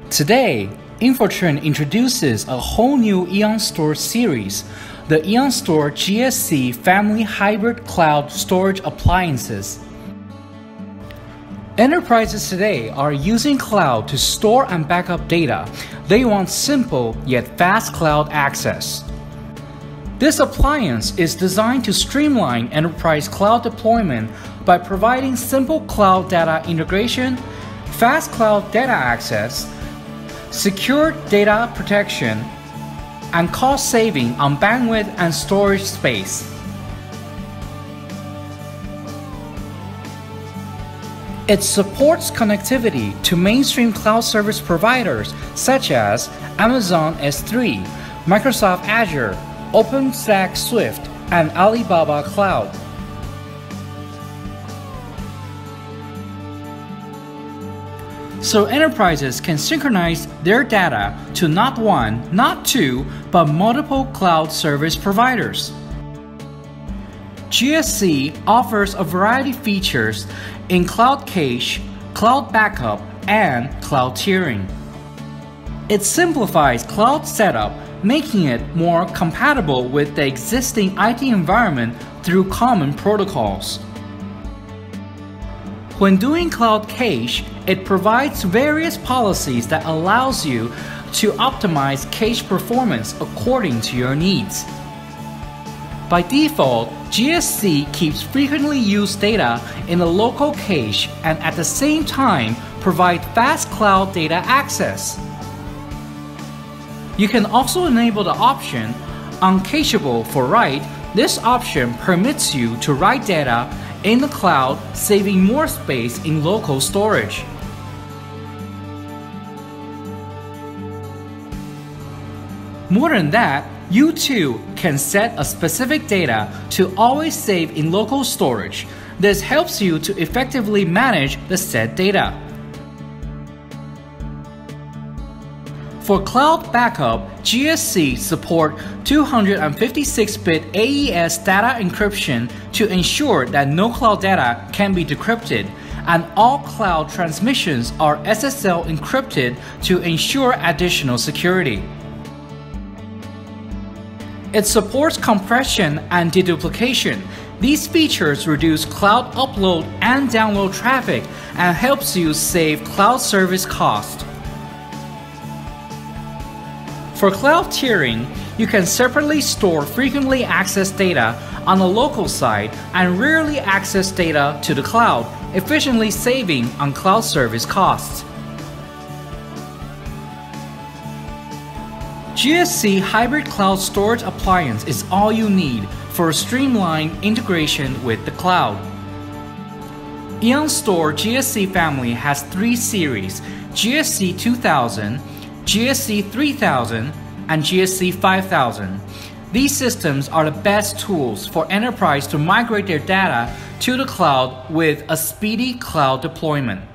Today, Infortrend introduces a whole new EonStor series, the EonStor GSc family hybrid cloud storage appliances. Enterprises today are using cloud to store and back up data. They want simple yet fast cloud access. This appliance is designed to streamline enterprise cloud deployment by providing simple cloud data integration, fast cloud data access, secure data protection, and cost saving on bandwidth and storage space. It supports connectivity to mainstream cloud service providers such as Amazon S3, Microsoft Azure, OpenStack Swift, and Alibaba Cloud. So enterprises can synchronize their data to not one, not two, but multiple cloud service providers. GSc offers a variety of features in cloud cache, cloud backup, and cloud tiering. It simplifies cloud setup, making it more compatible with the existing IT environment through common protocols. When doing cloud cache, it provides various policies that allows you to optimize cache performance according to your needs. By default, GSc keeps frequently used data in a local cache and at the same time provide fast cloud data access. You can also enable the option Uncacheable for write. This option permits you to write data in the cloud, saving more space in local storage. More than that, you too can set a specific data to always save in local storage. This helps you to effectively manage the set data. For cloud backup, GSc support 256-bit AES data encryption to ensure that no cloud data can be decrypted, and all cloud transmissions are SSL encrypted to ensure additional security. It supports compression and deduplication. These features reduce cloud upload and download traffic and helps you save cloud service cost. For cloud tiering, you can separately store frequently accessed data on the local side and rarely accessed data to the cloud, efficiently saving on cloud service costs. GSc Hybrid Cloud Storage Appliance is all you need for a streamlined integration with the cloud. EonStor GSc family has three series: GSc 2000, GSc 3000, and GSc 5000. These systems are the best tools for enterprise to migrate their data to the cloud with a speedy cloud deployment.